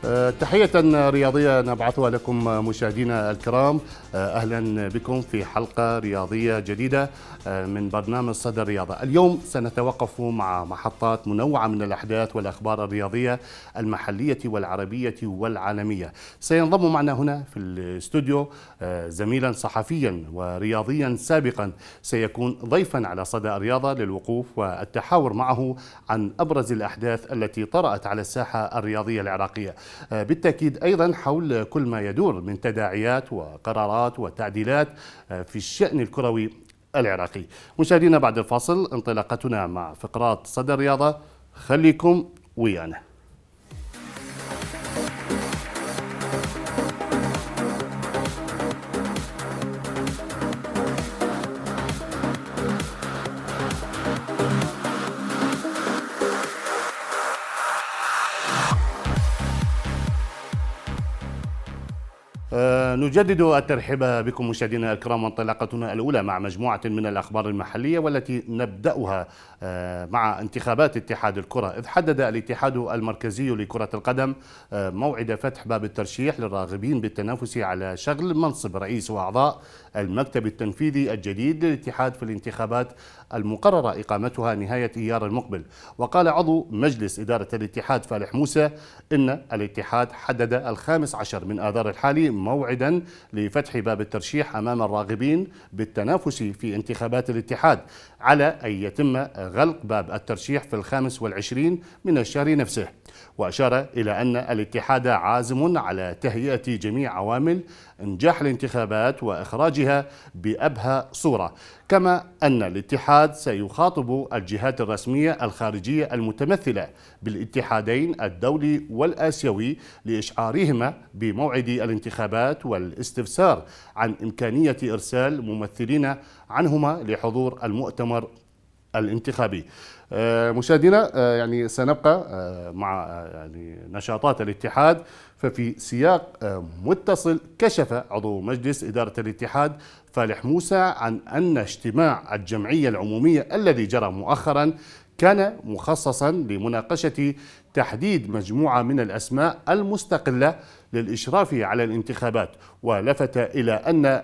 تحية رياضية نبعثها لكم مشاهدينا الكرام. أهلا بكم في حلقة رياضية جديدة من برنامج صدى الرياضة. اليوم سنتوقف مع محطات منوعة من الأحداث والأخبار الرياضية المحلية والعربية والعالمية. سينضم معنا هنا في الاستوديو زميلا صحفيا ورياضيا سابقا، سيكون ضيفا على صدى الرياضة للوقوف والتحاور معه عن أبرز الأحداث التي طرأت على الساحة الرياضية العراقية، بالتأكيد أيضا حول كل ما يدور من تداعيات وقرارات وتعديلات في الشأن الكروي العراقي. مشاهدينا، بعد الفاصل انطلاقتنا مع فقرات صدى الرياضة، خليكم ويانا. نجدد الترحيب بكم مشاهدينا الكرام، وانطلاقتنا الأولى مع مجموعة من الأخبار المحلية، والتي نبدأها مع انتخابات اتحاد الكرة. إذ حدد الاتحاد المركزي لكرة القدم موعد فتح باب الترشيح للراغبين بالتنافس على شغل منصب رئيس وأعضاء المكتب التنفيذي الجديد للاتحاد في الانتخابات المقررة إقامتها نهاية إيار المقبل. وقال عضو مجلس إدارة الاتحاد فالح موسى إن الاتحاد حدد 15 من آذار الحالي موعدا لفتح باب الترشيح أمام الراغبين بالتنافس في انتخابات الاتحاد، على أن يتم غلق باب الترشيح في 25 من الشهر نفسه. وأشار إلى أن الاتحاد عازم على تهيئة جميع عوامل إنجاح الانتخابات وإخراجها بأبهى صورة، كما أن الاتحاد سيخاطب الجهات الرسمية الخارجية المتمثلة بالاتحادين الدولي والآسيوي لإشعارهما بموعد الانتخابات والاستفسار عن إمكانية إرسال ممثلين عنهما لحضور المؤتمر الانتخابي. مشاهدينا، سنبقى مع نشاطات الاتحاد. ففي سياق متصل، كشف عضو مجلس إدارة الاتحاد فالح موسى عن أن اجتماع الجمعية العمومية الذي جرى مؤخرا كان مخصصا لمناقشة تحديد مجموعة من الأسماء المستقلة للإشراف على الانتخابات، ولفت إلى أن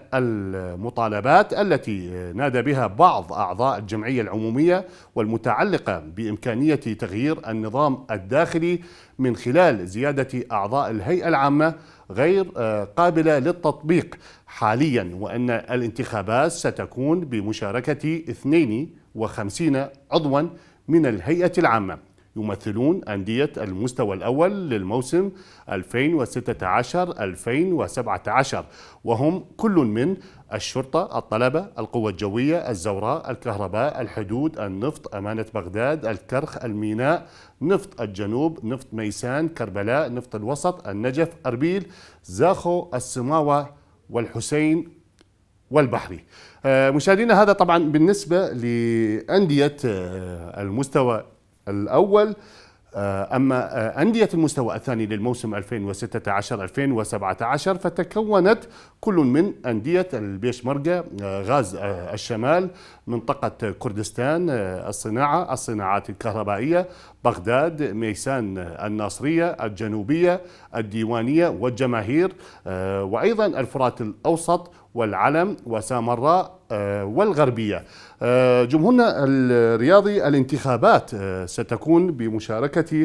المطالبات التي نادى بها بعض أعضاء الجمعية العمومية والمتعلقة بإمكانية تغيير النظام الداخلي من خلال زيادة أعضاء الهيئة العامة غير قابلة للتطبيق حاليا، وأن الانتخابات ستكون بمشاركة 52 عضوا من الهيئة العامة يمثلون أندية المستوى الأول للموسم 2016-2017، وهم كل من الشرطة، الطلبة، القوى الجوية، الزوراء، الكهرباء، الحدود، النفط، أمانة بغداد، الكرخ، الميناء، نفط الجنوب، نفط ميسان، كربلاء، نفط الوسط، النجف، أربيل، زاخو، السماوة، والحسين، والبحري. مشاهدينا، هذا طبعا بالنسبة لأندية المستوى الأول. أما أندية المستوى الثاني للموسم 2016-2017 فتكونت كل من أندية البيشمركة، غاز الشمال، منطقة كردستان، الصناعات الكهربائية، بغداد، ميسان الناصرية، الجنوبية، الديوانية والجماهير، وأيضا الفرات الأوسط والعلم وسامراء والغربية. جمهورنا الرياضي، الانتخابات ستكون بمشاركة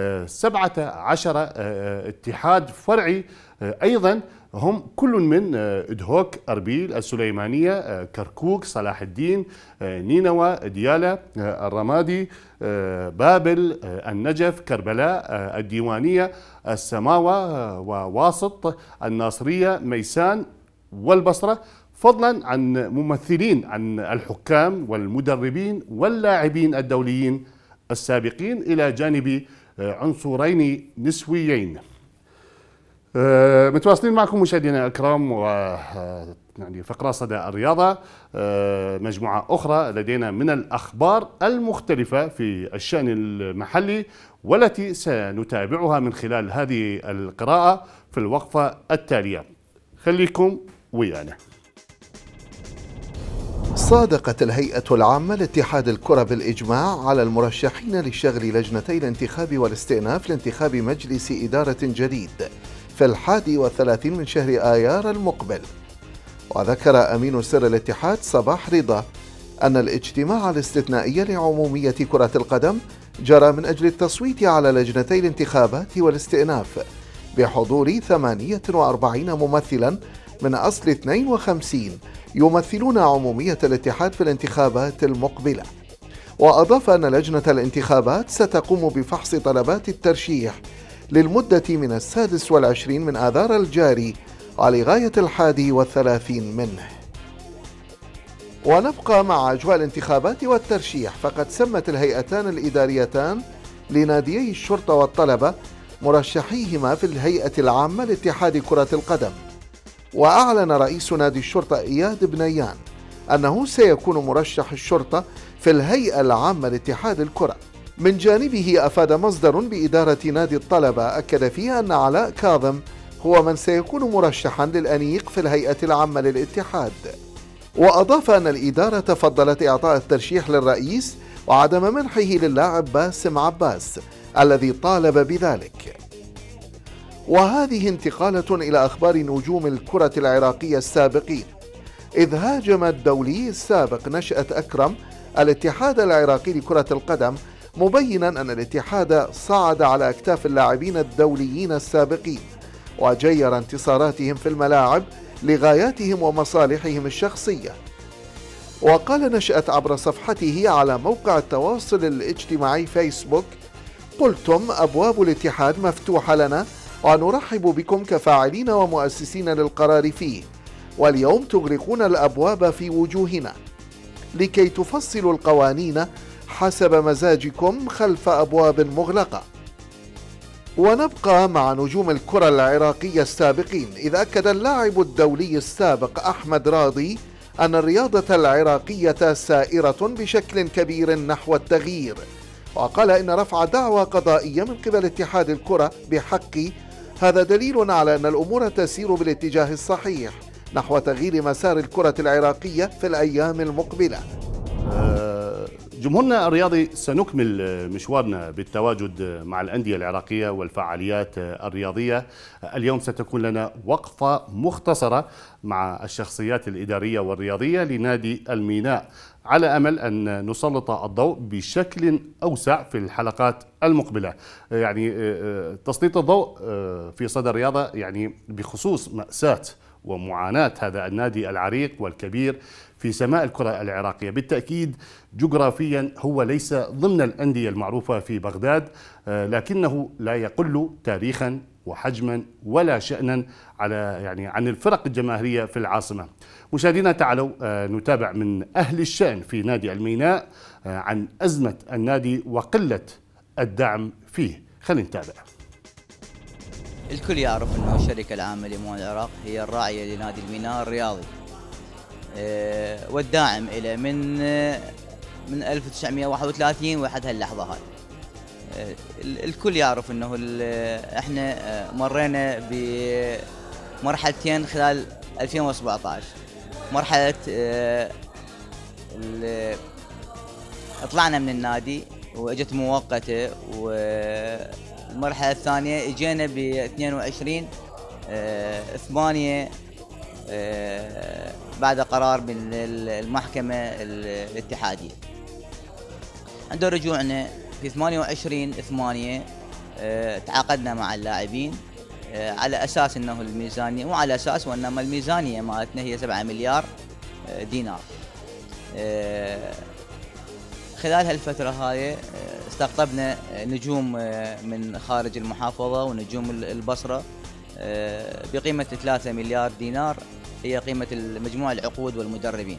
17 اتحاد فرعي، أيضا هم كل من إدهوك، أربيل، السليمانية، كركوك، صلاح الدين، نينوى، ديالى، الرمادي، بابل، النجف، كربلاء، الديوانية، السماوة، وواسط، الناصرية، ميسان، والبصرة، فضلا عن ممثلين عن الحكام والمدربين واللاعبين الدوليين السابقين، إلى جانب عنصرين نسويين. متواصلين معكم مشاهدينا الكرام، و فقرة صدى الرياضة، مجموعة أخرى لدينا من الأخبار المختلفة في الشأن المحلي، والتي سنتابعها من خلال هذه القراءة في الوقفة التالية. خليكم ويانا. صادقت الهيئة العامة لاتحاد الكرة بالإجماع على المرشحين لشغل لجنتي الانتخاب والاستئناف لانتخاب مجلس إدارة جديد في 31 من شهر آيار المقبل. وذكر أمين سر الاتحاد صباح رضا أن الاجتماع الاستثنائي لعمومية كرة القدم جرى من أجل التصويت على لجنتي الانتخابات والاستئناف بحضور 48 ممثلا من أصل 52 يمثلون عمومية الاتحاد في الانتخابات المقبلة. وأضاف أن لجنة الانتخابات ستقوم بفحص طلبات الترشيح للمدة من 26 من آذار الجاري ولغاية 31 منه. ونبقى مع أجواء الانتخابات والترشيح، فقد سمت الهيئتان الإداريتان لناديي الشرطة والطلبة مرشحيهما في الهيئة العامة لاتحاد كرة القدم. وأعلن رئيس نادي الشرطة إياد بنيان أنه سيكون مرشح الشرطة في الهيئة العامة لاتحاد الكرة. من جانبه أفاد مصدر بإدارة نادي الطلبة أكد فيه أن علاء كاظم هو من سيكون مرشحا للأنيق في الهيئة العامة للاتحاد. وأضاف أن الإدارة فضلت إعطاء الترشيح للرئيس وعدم منحه للاعب باسم عباس الذي طالب بذلك. وهذه انتقالة إلى أخبار نجوم الكرة العراقية السابقين، إذ هاجم الدولي السابق نشأة أكرم الاتحاد العراقي لكرة القدم، مبينا أن الاتحاد صعد على أكتاف اللاعبين الدوليين السابقين وجير انتصاراتهم في الملاعب لغاياتهم ومصالحهم الشخصية. وقال نشأة عبر صفحته على موقع التواصل الاجتماعي فيسبوك: قلتم أبواب الاتحاد مفتوحة لنا ونرحب بكم كفاعلين ومؤسسين للقرار فيه، واليوم تغلقون الأبواب في وجوهنا لكي تفصلوا القوانين حسب مزاجكم خلف أبواب مغلقة. ونبقى مع نجوم الكرة العراقية السابقين، إذ أكد اللاعب الدولي السابق أحمد راضي أن الرياضة العراقية سائرة بشكل كبير نحو التغيير، وقال إن رفع دعوى قضائية من قبل اتحاد الكرة بحقي هذا دليل على أن الأمور تسير بالاتجاه الصحيح نحو تغيير مسار الكرة العراقية في الأيام المقبلة. جمهورنا الرياضي، سنكمل مشوارنا بالتواجد مع الأندية العراقية والفعاليات الرياضية. اليوم ستكون لنا وقفة مختصرة مع الشخصيات الإدارية والرياضية لنادي الميناء، على أمل أن نسلط الضوء بشكل أوسع في الحلقات المقبلة. يعني تسليط الضوء في صدى الرياضة يعني بخصوص مأساة ومعاناة هذا النادي العريق والكبير في سماء الكرة العراقية. بالتأكيد جغرافيا هو ليس ضمن الأندية المعروفة في بغداد، لكنه لا يقل تاريخا وحجما ولا شأنا عن الفرق الجماهيرية في العاصمة. مشاهدينا، تعالوا نتابع من أهل الشأن في نادي الميناء عن أزمة النادي وقلة الدعم فيه. خلينا نتابع. الكل يعرف أنه الشركة العامة لأموال العراق هي الراعية لنادي الميناء الرياضي والداعم إلى من 1931 وحد هاللحظة هاي. الكل يعرف أنه احنا مرينا بمرحلتين خلال 2017. مرحلة طلعنا من النادي واجت مؤقتة، والمرحلة الثانية اجينا ب 22/8 بعد قرار من المحكمة الاتحادية. عند رجوعنا في 28/8 تعاقدنا مع اللاعبين على أساس أنه الميزانية، مو على أساس وإنما الميزانية مالتنا هي 7 مليار دينار. خلال هالفترة هاي استقطبنا نجوم من خارج المحافظة ونجوم البصرة بقيمة 3 مليار دينار، هي قيمة مجموع العقود والمدربين.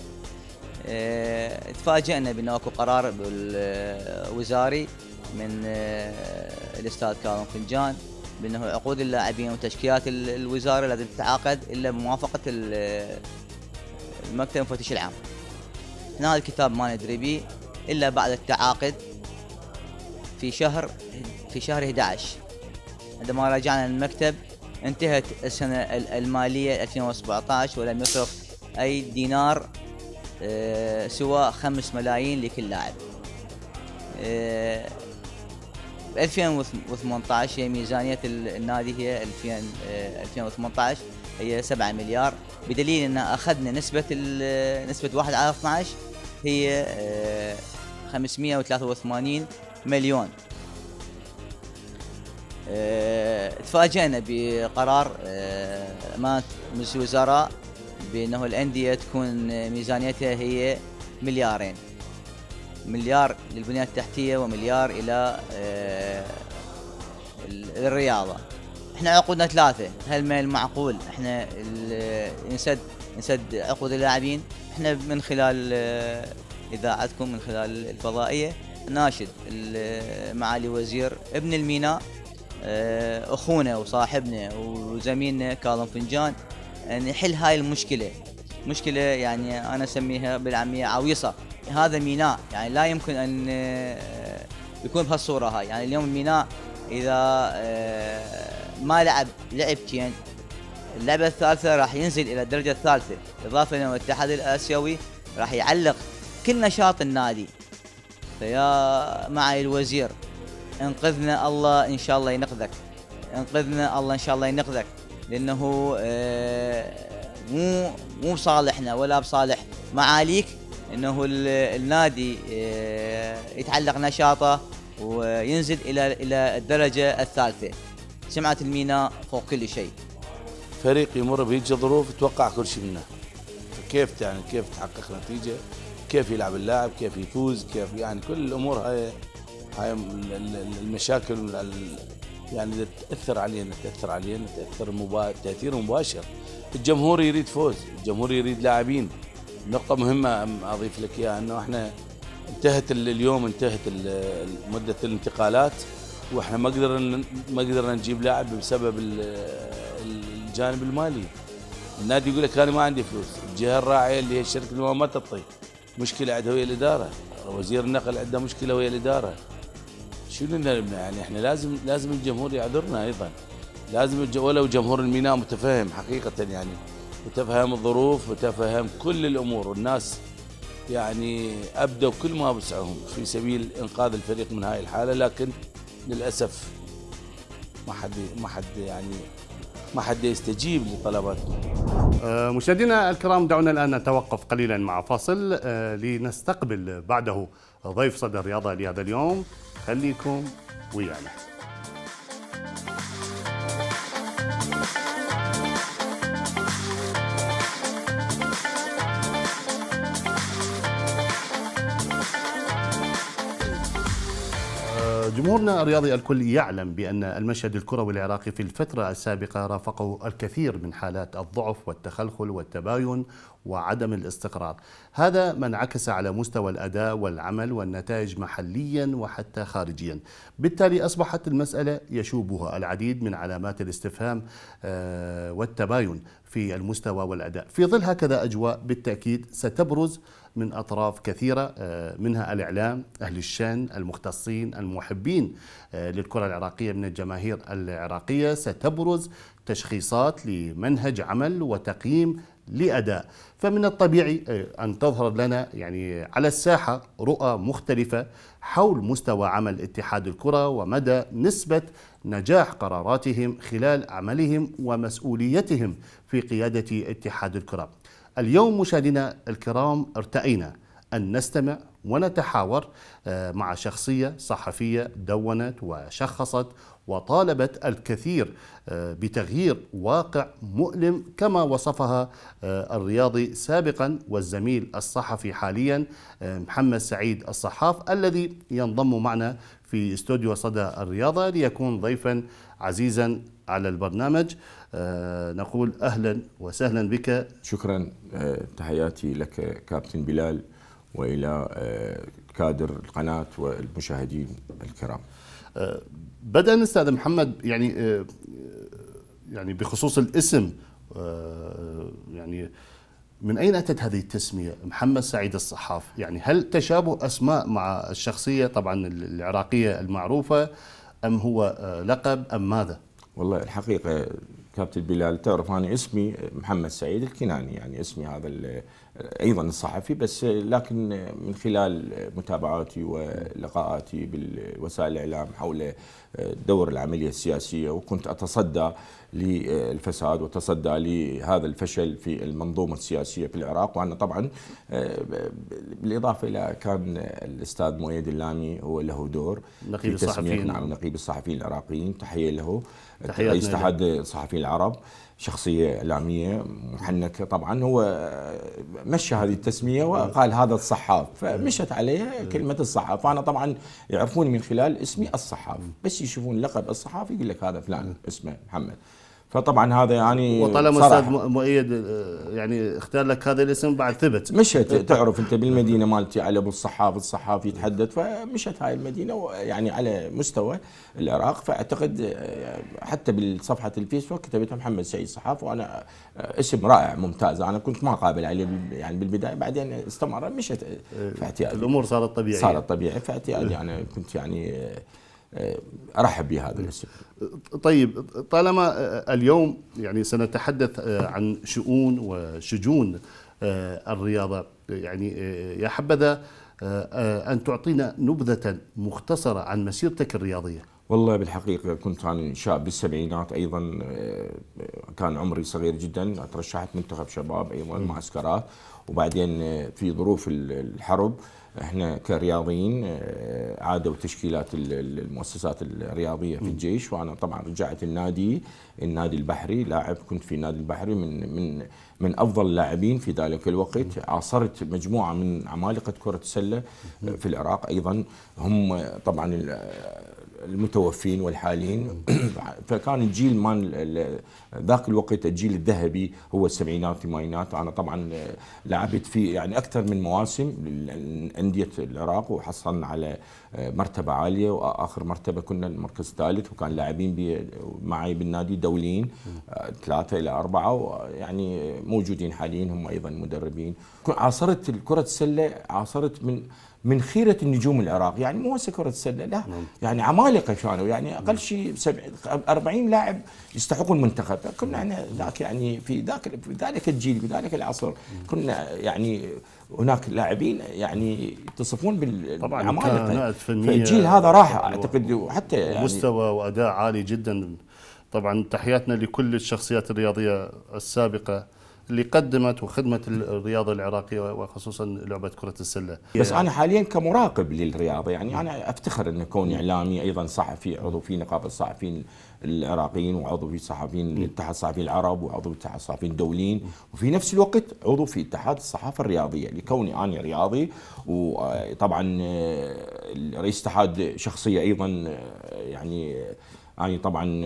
تفاجئنا بأنه اكو قرار وزاري من الأستاذ كاظم فنجان بأنه عقود اللاعبين وتشكيلات الوزارة لازم تتعاقد إلا بموافقة المكتب المفتش العام. هذا الكتاب ما ندري به إلا بعد التعاقد في شهر 11. عندما رجعنا المكتب انتهت السنة المالية 2017 ولم يصرف أي دينار سواء 5 ملايين لكل لاعب. ب 2018 هي ميزانية النادي هي 2018 هي 7 مليار، بدليل ان اخذنا نسبة 1/12 هي 583 مليون. تفاجأنا بقرار امانة مجلس الوزراء بانه الاندية تكون ميزانيتها هي 2 مليار، مليار للبنية التحتية ومليار الى الرياضة. احنا عقودنا 3، هل من المعقول احنا نسد عقود اللاعبين؟ احنا من خلال اذاعتكم من خلال الفضائية ناشد معالي وزير ابن الميناء اخونا وصاحبنا وزميلنا كاظم فنجان ان يحل هاي المشكلة. مشكلة يعني انا اسميها بالعامية عويصة. هذا ميناء يعني لا يمكن ان يكون بهالصورة هاي. يعني اليوم الميناء اذا ما لعب لعبتين، اللعبة الثالثة راح ينزل الى الدرجة الثالثة، اضافة الى الاتحاد الاسيوي راح يعلق كل نشاط النادي. فيا معالي الوزير انقذنا الله ان شاء الله ينقذك، انقذنا الله ان شاء الله ينقذك، لانه مو بصالحنا ولا بصالح معاليك انه النادي يتعلق نشاطه وينزل الى الدرجه الثالثه. سمعة الميناء فوق كل شيء. فريق يمر بهيك ظروف يتوقع كل شيء منه، فكيف يعني كيف تحقق نتيجه، كيف يلعب اللاعب، كيف يفوز، كيف يعني كل الامور هاي المشاكل يعني تاثر علينا تاثير مباشر. الجمهور يريد فوز، الجمهور يريد لاعبين. نقطة مهمة أضيف لك إياها أنه إحنا اليوم انتهت مدة الانتقالات، وإحنا ما قدرنا نجيب لاعب بسبب الجانب المالي. النادي يقول لك أنا ما عندي فلوس، الجهة الراعية اللي هي الشركة ما تعطي، مشكلة عندها وهي الإدارة، وزير النقل عنده مشكلة وهي الإدارة. شنو يعني إحنا لازم الجمهور يعذرنا أيضا، لازم ولو جمهور الميناء متفهم حقيقة، يعني متفهم الظروف، متفهم كل الامور، والناس يعني ابدوا كل ما بسعهم في سبيل انقاذ الفريق من هاي الحاله، لكن للاسف ما حد يستجيب لطلباتنا. مشاهدينا الكرام، دعونا الان نتوقف قليلا مع فاصل لنستقبل بعده ضيف صدى الرياضه لهذا اليوم. خليكم ويانا. جمهورنا الرياضي الكل يعلم بأن المشهد الكروي العراقي في الفترة السابقة رافقه الكثير من حالات الضعف والتخلخل والتباين وعدم الاستقرار. هذا ما انعكس على مستوى الأداء والعمل والنتائج محليا وحتى خارجيا. بالتالي أصبحت المسألة يشوبها العديد من علامات الاستفهام والتباين في المستوى والأداء. في ظل هكذا أجواء بالتأكيد ستبرز من أطراف كثيرة، منها الإعلام، أهل الشأن، المختصين، المحبين للكرة العراقية من الجماهير العراقية، ستبرز تشخيصات لمنهج عمل وتقييم لأداء. فمن الطبيعي أن تظهر لنا يعني على الساحة رؤى مختلفة حول مستوى عمل اتحاد الكرة ومدى نسبة نجاح قراراتهم خلال عملهم ومسؤوليتهم في قيادة اتحاد الكرة. اليوم مشاهدينا الكرام ارتأينا أن نستمع ونتحاور مع شخصية صحفية دونت وشخصت وطالبت الكثير بتغيير واقع مؤلم كما وصفها الرياضي سابقا والزميل الصحفي حاليا محمد سعيد الصحاف، الذي ينضم معنا في استوديو صدى الرياضة ليكون ضيفا عزيزا على البرنامج. نقول أهلا وسهلا بك. شكرا، تحياتي لك كابتن بلال وإلى كادر القناة والمشاهدين الكرام. بدأ أستاذ محمد يعني بخصوص الاسم، يعني من أين أتت هذه التسمية محمد سعيد الصحاف؟ يعني هل تشابه أسماء مع الشخصية طبعا العراقية المعروفة، أم هو لقب أم ماذا؟ والله الحقيقة كابتن بلال، تعرف أنا اسمي محمد سعيد الكناني، يعني اسمي هذا أيضا الصحفي، بس لكن من خلال متابعاتي ولقاءاتي بالوسائل الإعلام حول دور العملية السياسية، وكنت أتصدى للفساد وتصدى لهذا الفشل في المنظومة السياسية في العراق. وأنا طبعا بالإضافة إلى كان الأستاذ مؤيد اللامي هو له دور نقيب في تسمية الصحفيين. نعم نقيب الصحفيين العراقيين، تحية له، تحياتنا رئيس له. اتحاد الصحفيين العرب، شخصية إعلامية محنكة طبعا. هو مشى هذه التسمية وقال هذا الصحاف، فمشت عليه كلمة الصحاف. فأنا طبعا يعرفوني من خلال اسمي الصحاف، بس يشوفون لقب الصحاف يقول لك هذا فلان اسمه محمد. فطبعا هذا يعني وطالما استاذ مؤيد يعني اختار لك هذا الاسم بعد ثبت. مشت، تعرف انت بالمدينه مالتي على ابو الصحاف يتحدث، فمشت هاي المدينه يعني على مستوى العراق. فاعتقد حتى بالصفحه الفيسبوك كتبتها محمد سعيد صحاف، وانا اسم رائع ممتاز. انا كنت ما قابل عليه يعني بالبدايه، بعدين استمر مشت في اعتيادي، الامور صارت طبيعيه. صارت طبيعيه في اعتيادي. انا كنت يعني ارحب بهذا الاسم. طيب، طالما اليوم يعني سنتحدث عن شؤون وشجون الرياضة، يعني يا حبذا أن تعطينا نبذة مختصرة عن مسيرتك الرياضية. والله بالحقيقة كنت أنا شاب بالسبعينات، أيضا كان عمري صغير جدا، ترشحت منتخب شباب أيضا معسكرات، وبعدين في ظروف الحرب احنا كرياضيين عادوا تشكيلات المؤسسات الرياضيه في الجيش، وانا طبعا رجعت النادي البحري، لاعب كنت في النادي البحري من افضل اللاعبين في ذلك الوقت. عاصرت مجموعه من عمالقه كره السله في العراق، ايضا هم طبعا المتوفين والحالين. فكان الجيل مال ذاك الوقت الجيل الذهبي هو السبعينات الثمانينات. انا طبعا لعبت في يعني اكثر من مواسم لانديه العراق، وحصلنا على مرتبه عاليه، واخر مرتبه كنا المركز الثالث، وكان لاعبين معي بالنادي دوليين 3 إلى 4 يعني موجودين حاليا هم ايضا مدربين. عاصرت كره السله، عاصرت من خيرة النجوم العراق، يعني مو هسه كرة السلة لا، يعني عمالقة كانوا، يعني أقل شيء 40 لاعب يستحقون المنتخب. كنا احنا ذاك يعني في ذلك الجيل، في ذلك العصر كنا يعني هناك لاعبين يعني يتصفون بالعمالقة. فالجيل هذا راح أعتقد، وحتى يعني مستوى وأداء عالي جدا. طبعا تحياتنا لكل الشخصيات الرياضية السابقة اللي قدمت وخدمت الرياضة العراقية، وخصوصا لعبة كرة السلة. بس أنا حاليا كمراقب للرياضة، يعني أنا أفتخر أن أكون إعلامي، أيضا صحفي، عضو في نقابة الصحفيين العراقيين، وعضو في صحفيين اتحاد الصحفيين العرب، وعضو في اتحاد الصحفيين الدوليين، وفي نفس الوقت عضو في اتحاد الصحافة الرياضية، لكوني أنا رياضي. وطبعا رئيس اتحاد شخصية أيضا، يعني أنا طبعا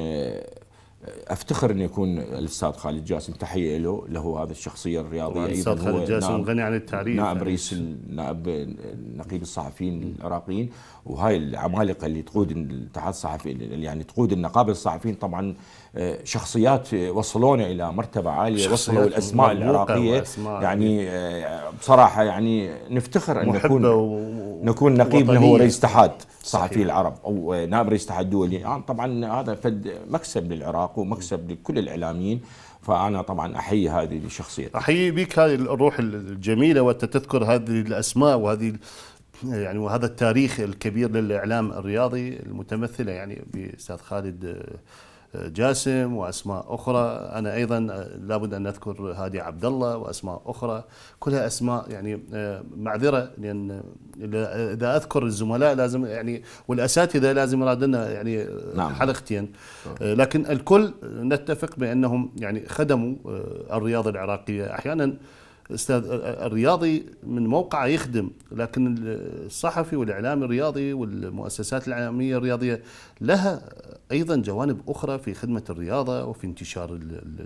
افتخر ان يكون الاستاذ خالد جاسم، تحيه له هذا الشخصيه الرياضيه. ايضا الاستاذ خالد جاسم غني عن التعريف، نائب رئيس نائب نقيب الصحفيين العراقيين، وهاي العمالقه اللي تقود الاتحاد الصحفي، يعني تقود النقابه الصحفيين. طبعا شخصيات وصلونا الى مرتبه عاليه، وصلوا الاسماء العراقيه، يعني بصراحه يعني نفتخر ان نكون نقيب له رئيس اتحاد صحفي العرب او نائب رئيس الاتحاد الدولي. يعني طبعا هذا فد مكسب للعراق ومكسب لكل الاعلاميين، فانا طبعا احيي هذه الشخصيه. احيي بك هذه الروح الجميله، وانت تذكر هذه الاسماء وهذه يعني وهذا التاريخ الكبير للاعلام الرياضي، المتمثله يعني باستاذ خالد جاسم واسماء اخرى. انا ايضا لابد ان نذكر هادي عبد الله واسماء اخرى، كلها اسماء يعني معذره، لان اذا اذكر الزملاء لازم يعني والاساتذه لازم يراد لنا يعني حلقتين، لكن الكل نتفق بانهم يعني خدموا الرياضه العراقيه. احيانا استاذ الرياضي من موقعه يخدم، لكن الصحفي والاعلامي الرياضي والمؤسسات الاعلاميه الرياضيه لها ايضا جوانب اخرى في خدمه الرياضه وفي انتشار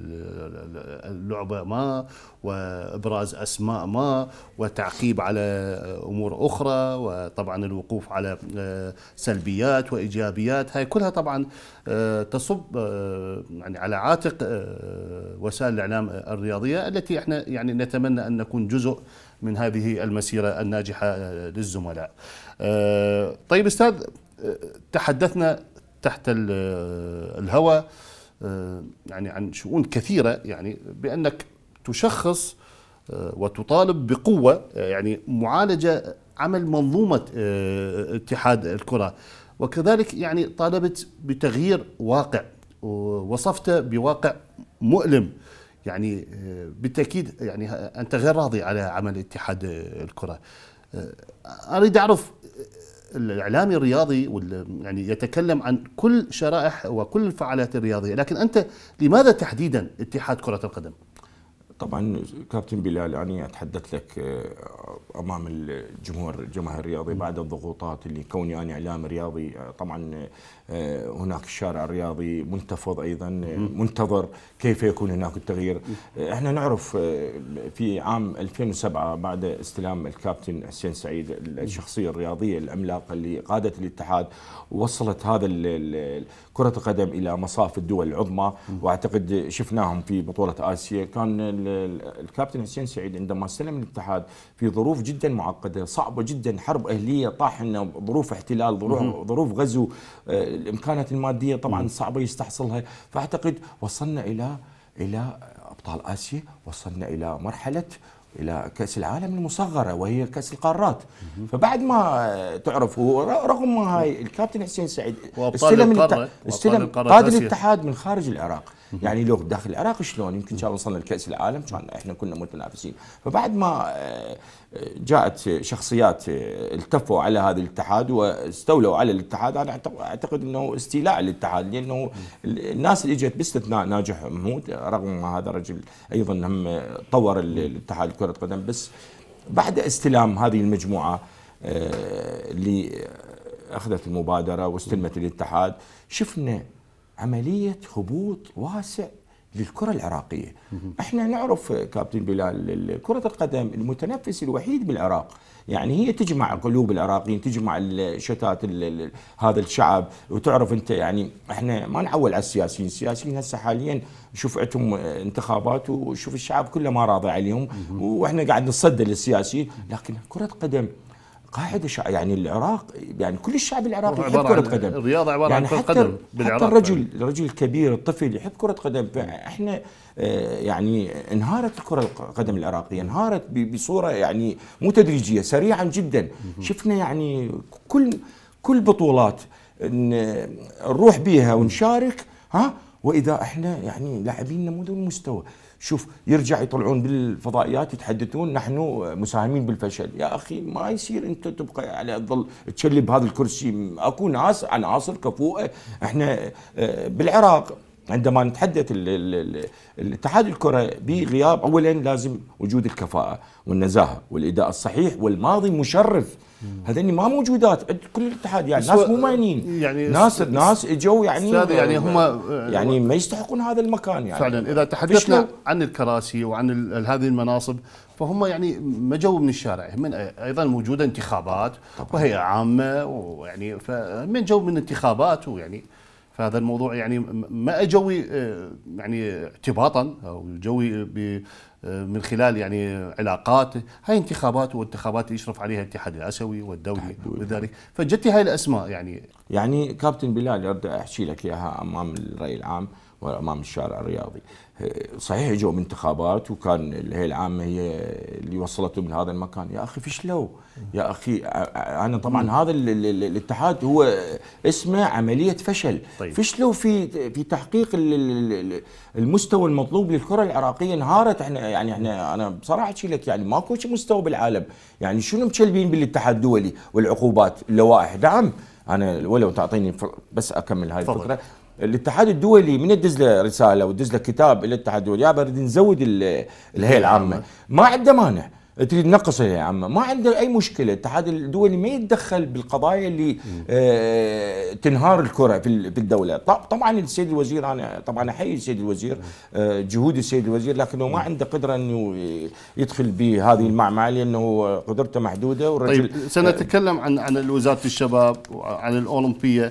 اللعبه ما، وابراز اسماء ما، وتعقيب على امور اخرى، وطبعا الوقوف على سلبيات وايجابيات. هاي كلها طبعا تصب يعني على عاتق وسائل الاعلام الرياضيه، التي احنا يعني نتمنى ان نكون جزء من هذه المسيره الناجحه للزملاء. طيب استاذ، تحدثنا تحت الهواء يعني عن شؤون كثيرة، يعني بأنك تشخص وتطالب بقوة يعني معالجة عمل منظومة اتحاد الكرة، وكذلك يعني طالبت بتغيير واقع ووصفته بواقع مؤلم. يعني بالتأكيد يعني أنت غير راضي على عمل اتحاد الكرة. أريد أعرف، الإعلامي الرياضي يعني يتكلم عن كل شرائح وكل الفعاليات الرياضية، لكن أنت لماذا تحديدا اتحاد كرة القدم؟ طبعا كابتن بلال، أنا أتحدث لك أمام الجماهير الرياضي بعد الضغوطات اللي كوني أنا إعلامي رياضي. طبعا هناك الشارع الرياضي منتفض أيضا، منتظر كيف يكون هناك التغيير. احنا نعرف في عام 2007 بعد استلام الكابتن حسين سعيد الشخصية الرياضية العملاقة اللي قادت الاتحاد ووصلت هذا كرة القدم إلى مصاف الدول العظمى، واعتقد شفناهم في بطولة آسيا. كان الكابتن حسين سعيد عندما استلم الاتحاد في ظروف جدا معقدة صعبة جدا، حرب أهلية طاحنة، ظروف احتلال، ظروف غزو، الإمكانات المادية طبعا صعبة يستحصلها. فأعتقد وصلنا إلى أبطال آسيا، وصلنا إلى مرحلة إلى كأس العالم المصغرة وهي كأس القارات. فبعد ما تعرفوا رغم ما هاي الكابتن حسين سعيد استلم قاد الاتحاد من خارج العراق، يعني لو داخل العراق شلون يمكن كان وصلنا لكأس العالم، كان احنا كنا متنافسين. فبعد ما جاءت شخصيات التفوا على هذا الاتحاد واستولوا على الاتحاد، انا اعتقد انه استيلاء الاتحاد، لانه الناس اللي اجت باستثناء ناجح محمود، رغم ما هذا الرجل ايضا هم طور الاتحاد كرة قدم، بس بعد استلام هذه المجموعة اللي اخذت المبادرة واستلمت الاتحاد، شفنا عملية هبوط واسع للكرة العراقية. احنا نعرف كابتن بلال كرة القدم المتنفس الوحيد بالعراق، يعني هي تجمع قلوب العراقيين، تجمع شتات هذا الشعب. وتعرف انت يعني احنا ما نعول على السياسيين هسه حاليا شوف عندهم انتخابات وشوف الشعب كله ما راضي عليهم، واحنا قاعد نصدى للسياسيين. لكن كرة قدم قاعدة يعني العراق، يعني كل الشعب العراقي يحب كرة قدم. الرياضة عبارة عن كرة قدم بالعراق. حتى الرجل الكبير الطفل يحب كرة قدم. فاحنا يعني انهارت الكرة القدم العراقية، انهارت بصورة يعني مو تدريجية، سريعا جدا. شفنا يعني كل بطولات نروح بيها ونشارك، واذا احنا يعني لاعبيننا مو ذو المستوى. شوف يرجع يطلعون بالفضائيات يتحدثون نحن مساهمين بالفشل. يا اخي ما يصير انت تبقى على تظل تشلب هذا الكرسي. اكو ناس عناصر كفؤه. احنا بالعراق عندما نتحدث الاتحاد الكرة بغياب، اولا لازم وجود الكفاءة والنزاهة والاداء الصحيح والماضي المشرف، هذني ما موجودات كل الاتحاد. يعني ناس مو مانين، يعني ناس اجوا يعني هم يعني ما يستحقون هذا المكان. يعني فعلا اذا تحدثنا عن الكراسي وعن هذه المناصب، فهم يعني ما جو من الشارع، من ايضا موجوده انتخابات وهي عامه، ويعني فمن جو من انتخابات، ويعني فهذا الموضوع يعني ما اجوي يعني اعتباطا او جوي من خلال يعني علاقات. هاي انتخابات، والانتخابات يشرف عليها الاتحاد الاسيوي والدولي ولذلك فجت هاي الاسماء. يعني كابتن بلال اريد احكي لك اياها امام الراي العام وامام الشارع الرياضي. صحيح اجوا من انتخابات وكان الهيئه العامه هي اللي وصلتهم لهذا المكان. يا اخي فشلوا. يا اخي انا طبعا هذا الاتحاد هو اسمه عمليه فشل. طيب. فشلوا في تحقيق المستوى المطلوب للكره العراقيه. انهارت. احنا انا بصراحه احكي لك يعني ماكو شيء مستوى بالعالم. يعني شنو مشلبين بالاتحاد الدولي والعقوبات اللوائح؟ نعم انا ولو تعطيني بس اكمل هاي الفكره. الاتحاد الدولي من يدز له رساله ودز له كتاب الى الاتحاد الدولي يا برد نزود الهيئه العامه، ما عنده مانع. تريد تنقص الهيئه العامه ما عنده اي مشكله. الاتحاد الدولي ما يتدخل بالقضايا اللي تنهار الكره في الدوله. طبعا السيد الوزير انا طبعا احيي السيد الوزير جهود السيد الوزير، لكنه ما عنده قدره انه يدخل بهذه المعمعه لانه قدرته محدوده. والرجل طيب سنتكلم عن وزاره الشباب وعن الاولمبيه.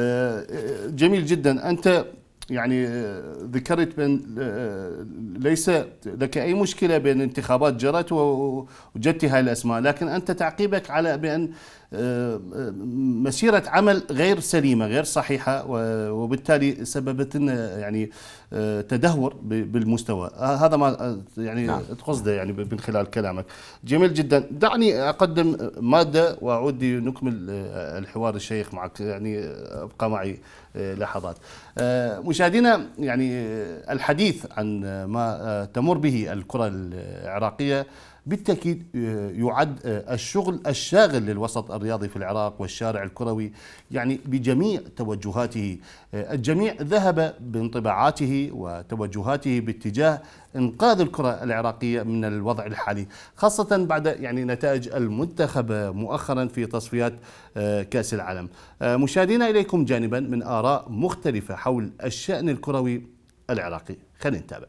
جميل جدا. انت يعني ذكرت بأن ليس لك أي مشكلة بأن انتخابات جرت وجدت هاي الأسماء، لكن أنت تعقيبك على بأن مسيرة عمل غير سليمة غير صحيحة، وبالتالي سببت لنا يعني تدهور بالمستوى. هذا ما يعني تقصده يعني من خلال كلامك. جميل جدا. دعني أقدم مادة وأعود نكمل الحوار الشيق معك، يعني ابقى معي لحظات. مشاهدينا، يعني الحديث عن ما تمر به الكرة العراقية بالتأكيد يعد الشغل الشاغل للوسط الرياضي في العراق والشارع الكروي، يعني بجميع توجهاته. الجميع ذهب بانطباعاته وتوجهاته باتجاه إنقاذ الكرة العراقية من الوضع الحالي، خاصة بعد يعني نتائج المنتخب مؤخرا في تصفيات كأس العالم. مشاهدينا، إليكم جانبا من آراء مختلفة حول الشأن الكروي العراقي. خلينا نتابع.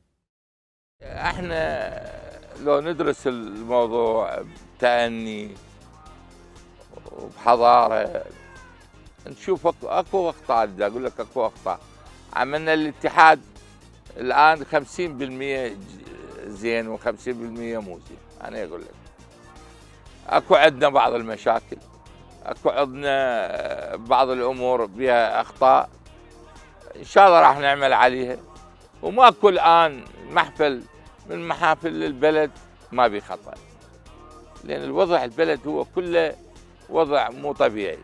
احنا لو ندرس الموضوع بتأني وبحضارة نشوف اكو اخطاء. بدي اقول لك اكو اخطاء. عملنا الاتحاد الان 50% زين و50% مو زين. انا اقول لك اكو عندنا بعض المشاكل، اكو عندنا بعض الامور بها اخطاء، ان شاء الله راح نعمل عليها. وماكو الان محفل من محافل البلد ما بي خطأ، لأن الوضع البلد هو كله وضع مو طبيعي.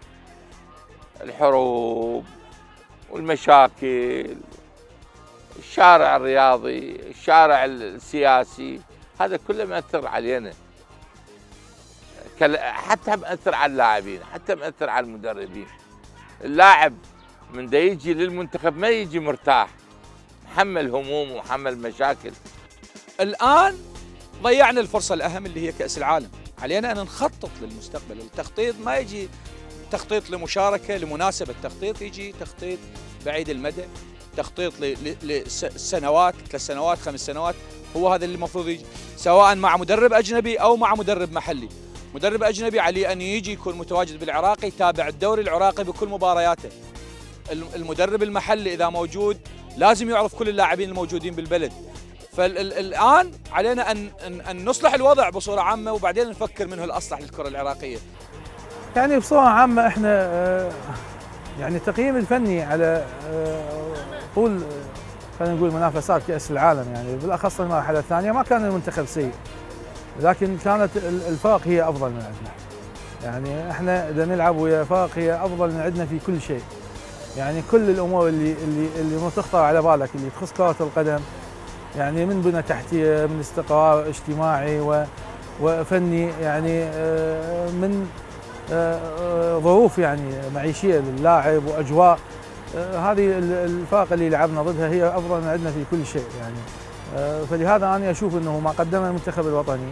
الحروب والمشاكل، الشارع الرياضي، الشارع السياسي، هذا كله مأثر علينا، حتى مأثر على اللاعبين، حتى مأثر على المدربين. اللاعب من دا يجي للمنتخب ما يجي مرتاح، محمل هموم ومحمل مشاكل. الآن ضيعنا الفرصة الأهم اللي هي كأس العالم. علينا أن نخطط للمستقبل. التخطيط ما يجي تخطيط لمشاركة لمناسبة، التخطيط يجي تخطيط بعيد المدى، تخطيط لسنوات، 3 سنوات 5 سنوات. هو هذا اللي المفروض يجي، سواء مع مدرب أجنبي أو مع مدرب محلي. مدرب أجنبي عليه أن يجي يكون متواجد بالعراق، يتابع الدوري العراقي بكل مبارياته. المدرب المحلي إذا موجود لازم يعرف كل اللاعبين الموجودين بالبلد. فالآن علينا أن نصلح الوضع بصورة عامة، وبعدين نفكر منه الأصلح للكرة العراقية. يعني بصورة عامة احنا يعني التقييم الفني على طول خلينا نقول منافسات كأس العالم، يعني بالأخص المرحلة الثانية ما كان المنتخب سيء، لكن كانت الفرق هي أفضل من عندنا. يعني احنا إذا نلعب ويا فرق هي أفضل من عندنا في كل شيء. يعني كل الأمور اللي ما تخطر على بالك اللي تخص كرة القدم، يعني من بنى تحتية، من استقرار اجتماعي وفني، يعني من ظروف يعني معيشية للاعب وأجواء، هذه الفرق اللي لعبنا ضدها هي أفضل من عندنا في كل شيء. يعني فلهذا أنا أشوف أنه ما قدمه المنتخب الوطني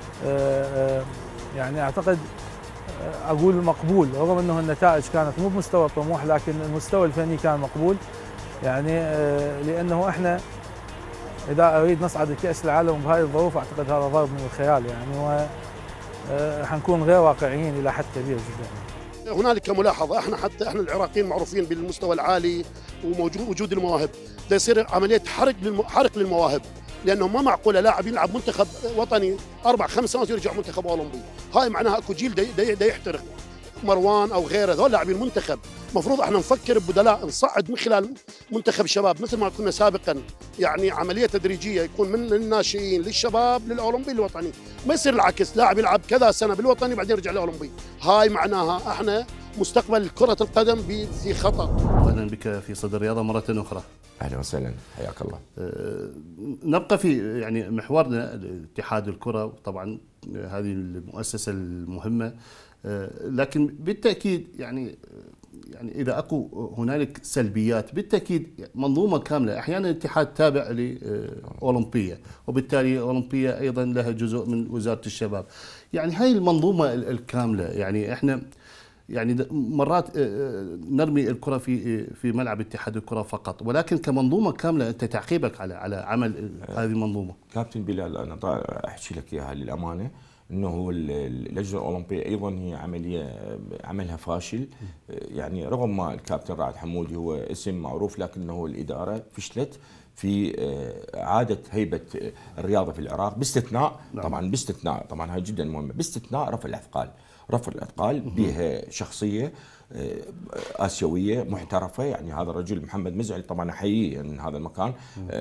يعني أعتقد أقول مقبول، رغم أنه النتائج كانت مو بمستوى الطموح، لكن المستوى الفني كان مقبول. يعني لأنه إحنا إذا أريد نصعد لكأس العالم بهذه الظروف أعتقد هذا ضرب من الخيال، يعني وحنكون غير واقعيين إلى حد كبير جدا. هنالك ملاحظة، احنا العراقيين معروفين بالمستوى العالي ووجود المواهب، ده يصير عملية حرق للمواهب، لأنه ما معقولة لاعب يلعب منتخب وطني 4-5 سنوات ويرجع منتخب أولمبي. هاي معناها اكو جيل دا يحترق. مروان او غيره ذول لاعبين المنتخب، المفروض احنا نفكر ببدلاء نصعد من خلال منتخب شباب مثل ما كنا سابقا، يعني عمليه تدريجيه يكون من الناشئين للشباب للاولمبي الوطني، ما يصير العكس، لاعب يلعب كذا سنه بالوطني بعدين يرجع للاولمبي. هاي معناها احنا مستقبل كره القدم في خطر. اهلا بك في صدر الرياضه مره اخرى. اهلا وسهلا، حياك الله. نبقى في يعني محورنا اتحاد الكره، وطبعا هذه المؤسسه المهمه، لكن بالتأكيد يعني إذا أكو هنالك سلبيات بالتأكيد منظومة كاملة. أحيانا الاتحاد تابع لأولمبية، وبالتالي أولمبية أيضا لها جزء من وزارة الشباب. يعني هاي المنظومة الكاملة، يعني إحنا يعني مرات نرمي الكرة في ملعب اتحاد الكرة فقط، ولكن كمنظومة كاملة أنت تعقيبك على عمل هذه المنظومة. كابتن بلال، أنا أحكي لك إياها للأمانة، انه اللجنه الاولمبيه ايضا هي عملها فاشل. يعني رغم ما الكابتن رائد حمودي هو اسم معروف، لكنه الاداره فشلت في اعاده هيبه الرياضه في العراق، باستثناء طبعا هاي جدا مهمه، باستثناء رفع الاثقال. رفع الاثقال بها شخصيه آسيوية محترفة، يعني هذا الرجل محمد مزعل طبعا أحييه من هذا المكان،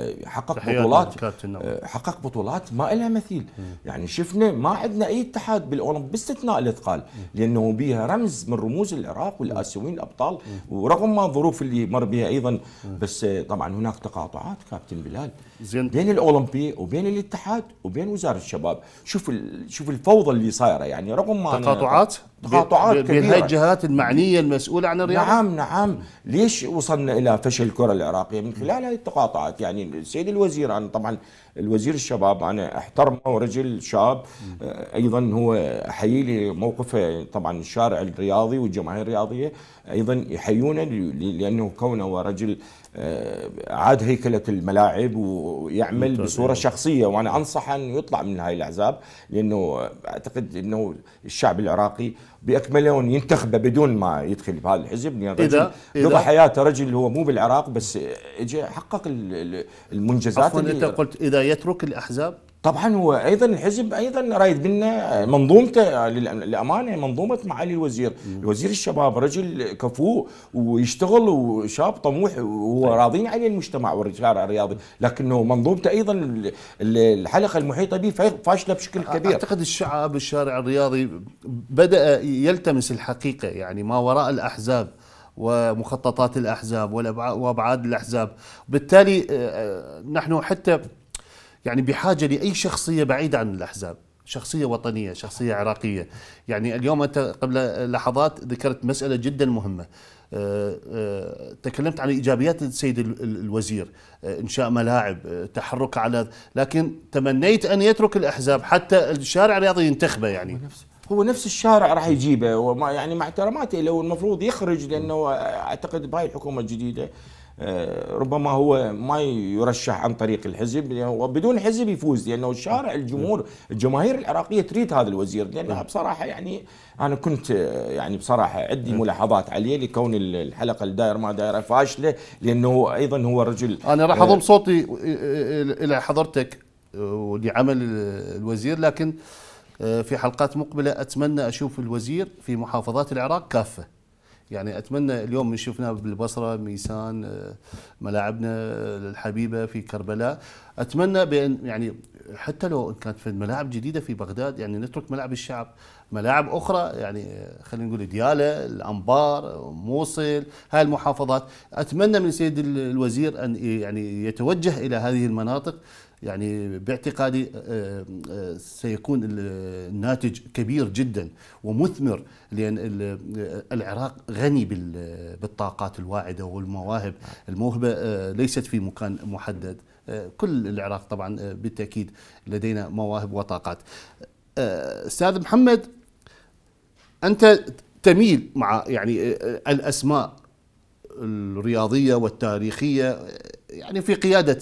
حقق بطولات ما لها مثيل. يعني شفنا ما عندنا أي اتحاد بالأولمبي باستثناء الإثقال، لأنه بيها رمز من رموز العراق والآسيويين الأبطال، ورغم ما الظروف اللي مر بها أيضا، بس طبعا هناك تقاطعات كابتن بلال بين الأولمبي وبين الاتحاد وبين وزارة الشباب. شوف الفوضى اللي صايرة، يعني رغم ما تقاطعات كبيرة بين هاي الجهات المعنية المسؤولة عن الرياضة. نعم. ليش وصلنا إلى فشل الكرة العراقية؟ من خلال هذه التقاطعات. يعني السيد الوزير، أنا طبعا الوزير الشباب أنا أحترمه ورجل شاب، أيضا هو أحيي لي موقفه، طبعا الشارع الرياضي والجماهير الرياضية أيضا يحيونه، لأنه كونه رجل عاد هيكلة الملاعب ويعمل بصورة شخصية، وأنا أنصح أن يطلع من هاي الأحزاب، لأنه أعتقد أنه الشعب العراقي بأكمله ينتخبه بدون ما يدخل بهذا الحزب، لأن قضى حياته رجل هو مو بالعراق بس اجى حقق المنجزات. أنت قلت إذا يترك الأحزاب، طبعا هو ايضا الحزب ايضا رايد منا منظومته للامانه، منظومه معالي الوزير، الوزير الشباب رجل كفؤ ويشتغل وشاب طموح وهو راضين عليه المجتمع والشارع الرياضي، لكنه منظومته ايضا الحلقه المحيطه به فاشله بشكل كبير. اعتقد الشعب الشارع الرياضي بدا يلتمس الحقيقه، يعني ما وراء الاحزاب ومخططات الاحزاب وابعاد الاحزاب، بالتالي نحن حتى يعني بحاجة لأي شخصية بعيدة عن الأحزاب، شخصية وطنية، شخصية عراقية. يعني اليوم أنت قبل لحظات ذكرت مسألة جدا مهمة، تكلمت عن إيجابيات السيد الوزير، إنشاء ملاعب، تحرك على، لكن تمنيت أن يترك الأحزاب حتى الشارع الرياضي ينتخبه. يعني هو نفس الشارع راح يجيبه، وما يعني مع احتراماتي لو المفروض يخرج، لأنه أعتقد بهاي الحكومة الجديدة ربما هو ما يرشح عن طريق الحزب، وبدون حزب يفوز، لانه الشارع الجماهير العراقيه تريد هذا الوزير. لانه بصراحه يعني انا كنت يعني بصراحه عندي ملاحظات عليه لكون الحلقه الدائره ما دائره فاشله، لانه ايضا هو رجل. انا راح اضم صوتي الى حضرتك ولعمل الوزير، لكن في حلقات مقبله اتمنى اشوف الوزير في محافظات العراق كافه. يعني اتمنى اليوم من شفناه بالبصره، ميسان، ملاعبنا الحبيبه في كربلاء، اتمنى بان يعني حتى لو كانت في ملاعب جديده في بغداد، يعني نترك ملاعب الشعب، ملاعب اخرى يعني خلينا نقول دياله، الانبار، موصل، هاي المحافظات. اتمنى من السيد الوزير ان يعني يتوجه الى هذه المناطق، يعني باعتقادي سيكون الناتج كبير جدا ومثمر، لأن العراق غني بالطاقات الواعدة والمواهب. الموهبة ليست في مكان محدد، كل العراق طبعا بالتأكيد لدينا مواهب وطاقات. أستاذ محمد، أنت تميل مع يعني الأسماء الرياضية والتاريخية، يعني في قيادة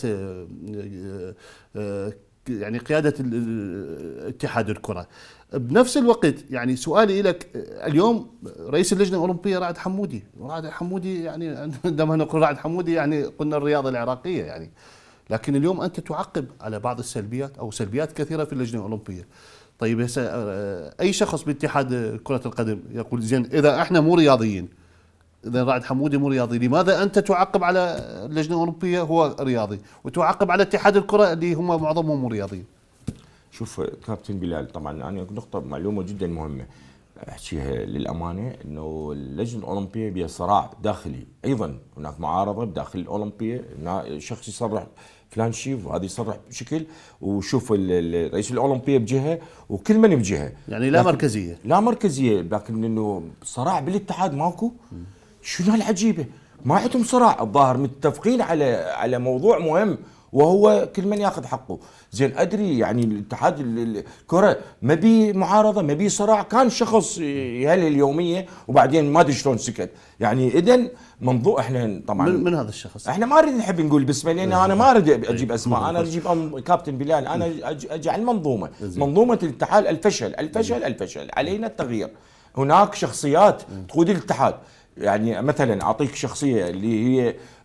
يعني قيادة اتحاد الكرة. بنفس الوقت يعني سؤالي لك، اليوم رئيس اللجنة الأولمبية رائد حمودي يعني عندما نقول رائد حمودي يعني قلنا الرياضة العراقية يعني، لكن اليوم أنت تعقب على بعض السلبيات أو سلبيات كثيرة في اللجنة الأولمبية. طيب أي شخص باتحاد كرة القدم يقول زين إذا احنا مو رياضيين، إذا رائد حمودي مو رياضي، لماذا أنت تعقب على اللجنة الأولمبية هو رياضي وتعقب على اتحاد الكرة اللي هم معظمهم مو رياضيين؟ شوف كابتن بلال، طبعا أنا نقطة معلومة جدا مهمة أحكيها للأمانة، إنه اللجنة الأولمبية بها صراع داخلي، أيضا هناك معارضة بداخل الأولمبية، شخص يصرح فلان شيء وهذا يصرح بشكل، وشوف الرئيس الأولمبية بجهة وكل من بجهة، يعني لا مركزية، لكن إنه صراع بالاتحاد ماكو. شنو هالعجيبة؟ ما عندهم صراع، الظاهر متفقين على موضوع مهم، وهو كل من ياخذ حقه. زين ادري يعني الاتحاد الكره ما بي معارضه، ما بي صراع، كان شخص يهلل اليوميه وبعدين ما ادري شلون سكت. يعني اذا منظور احنا طبعا من هذا الشخص احنا ما نريد نحب نقول باسمه، لان انا ما اريد اجيب اسماء، انا اجيب كابتن بلال، انا اجي على المنظومه، منظومه الاتحاد. الفشل علينا التغيير. هناك شخصيات تقود الاتحاد، يعني مثلا اعطيك شخصيه اللي هي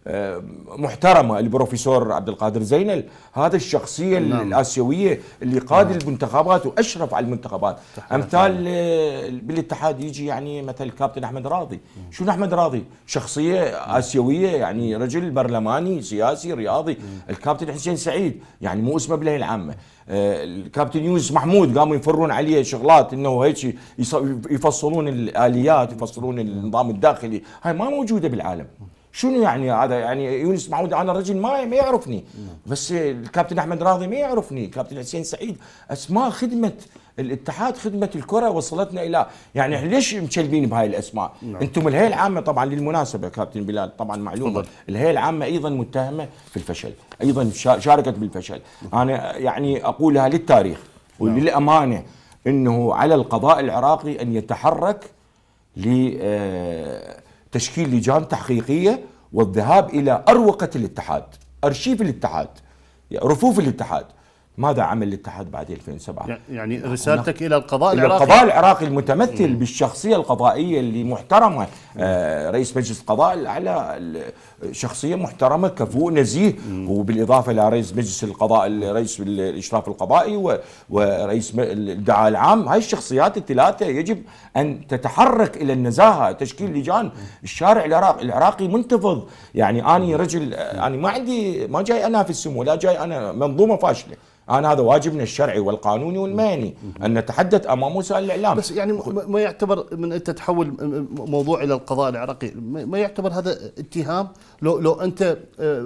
محترمه، البروفيسور عبد القادر زينل، هذا الشخصيه الاسيويه اللي قاد المنتخبات واشرف على المنتخبات. امثال بالاتحاد يجي يعني مثل الكابتن احمد راضي. شنو احمد راضي؟ شخصيه اسيويه، يعني رجل برلماني سياسي رياضي. الكابتن حسين سعيد يعني مو اسمه بالهيئه العامه. الكابتن يونس محمود قاموا يفرون عليه شغلات انه هيك يفصلون الاليات، يفصلون النظام الداخلي، هاي ما موجوده بالعالم. شنو يعني هذا؟ يعني يونس محمود انا رجل ما يعرفني، بس الكابتن احمد راضي ما يعرفني، الكابتن حسين سعيد، اسماء خدمت الاتحاد، خدمه الكره وصلتنا الى، يعني ليش مشلبين بهاي الاسماء؟ انتم الهيئه العامه طبعا للمناسبه كابتن بلال طبعا معلومه، الهيئه العامه ايضا متهمه في الفشل، ايضا شاركت بالفشل. انا يعني اقولها للتاريخ وللامانه انه على القضاء العراقي ان يتحرك لتشكيل لجان تحقيقيه والذهاب الى اروقه الاتحاد، ارشيف الاتحاد، رفوف الاتحاد. ماذا عمل الاتحاد بعد 2007؟ يعني رسالتك الى القضاء العراقي؟ القضاء العراقي المتمثل بالشخصيه القضائيه اللي محترمه، رئيس مجلس القضاء الاعلى شخصيه محترمه كفؤ نزيه، وبالاضافه الى رئيس مجلس القضاء، رئيس الاشراف القضائي ورئيس الدعاء العام. هاي الشخصيات الثلاثه يجب ان تتحرك الى النزاهه، تشكيل لجان. الشارع العراقي منتفض. يعني اني رجل، انا ما جاي انافس ولا جاي انا منظومه فاشله، أنا هذا واجبنا الشرعي والقانوني والمهني أن نتحدث أمام وسائل الإعلام. بس يعني ما يعتبر من أنت تحول موضوع إلى القضاء العراقي، ما يعتبر هذا اتهام لو أنت